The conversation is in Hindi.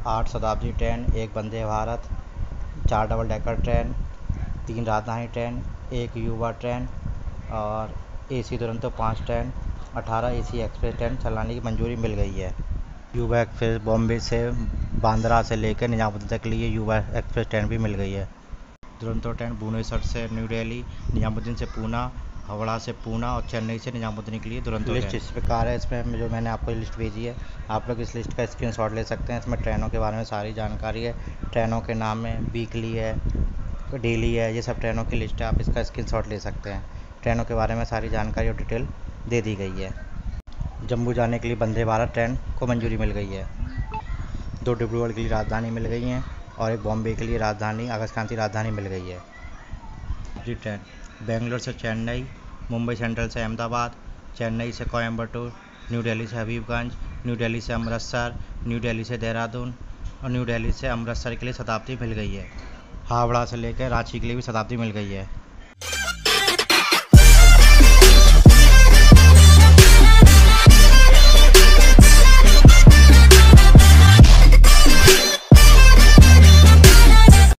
8 Shatabdi train, 1 Vande Bharat, 4 double decker train, 3 Rajdhani train, 1 Yuva train और AC Duronto 5 train, 18 AC express train चलाने की मंजूरी मिल गई है। युवा एक्सप्रेस बॉम्बे से बांद्रा से लेकर निजामुद्दीन तक के लिए युवा एक्सप्रेस ट्रेन भी मिल गई है। दुरंतो ट्रेन भुवनेश्वर से न्यू दिल्ली, निजामुद्दीन से पूना, हावड़ा से पूना और चेन्नई से निजामुद्दीन के लिए दुरंतो लिस्ट इस प्रकार है। इसमें जो मैंने आपको लिस्ट भेजी है, आप लोग इस लिस्ट का स्क्रीनशॉट ले सकते हैं। इसमें ट्रेनों के बारे में सारी जानकारी है, ट्रेनों के नाम है, वीकली है, डेली है, ये सब ट्रेनों की लिस्ट है। आप इसका स्क्रीनशॉट ले सकते हैं। ट्रेनों के बारे में सारी जानकारी और डिटेल दे दी गई है। जम्मू जाने के लिए वंदे भारत ट्रेन को मंजूरी मिल गई है। 2 डिब्रूगढ़ के लिए राजधानी मिल गई हैं और 1 बॉम्बे के लिए राजधानी आगस्ट क्रांति राजधानी मिल गई है। ट्रेन बेंगलोर से चेन्नई, मुंबई सेंट्रल से अहमदाबाद, चेन्नई से कोयम्बटूर, न्यू दिल्ली से हबीबगंज, न्यू दिल्ली से अमृतसर, न्यू दिल्ली से देहरादून और न्यू दिल्ली से अमृतसर के लिए शताब्दी मिल गई है। हावड़ा से लेकर रांची के लिए भी शताब्दी मिल गई है।